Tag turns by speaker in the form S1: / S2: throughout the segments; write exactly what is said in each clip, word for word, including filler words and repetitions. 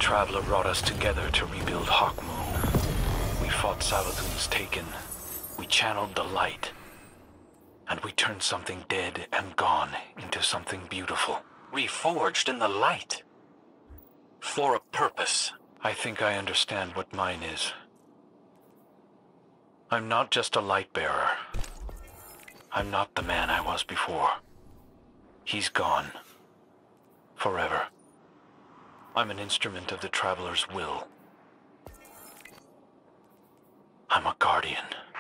S1: Traveler brought us together to rebuild Hawkmoon. We fought Savathun's Taken. We channeled the light. And we turned something dead and gone into something beautiful. Reforged in the light. For a purpose. I think I understand what mine is. I'm not just a light bearer. I'm not the man I was before. He's gone. Forever. I'm an instrument of the Traveler's will. I'm a guardian.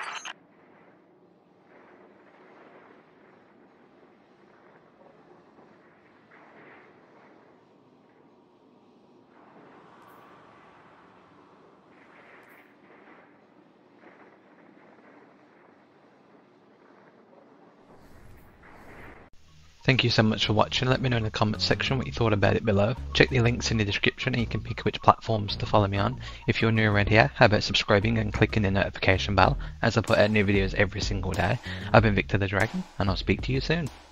S2: Thank you so much for watching. Let me know in the comments section what you thought about it below. Check the links in the description and you can pick which platforms to follow me on. If you're new around here, how about subscribing and clicking the notification bell as I put out new videos every single day. I've been Victor the Dragon and I'll speak to you soon.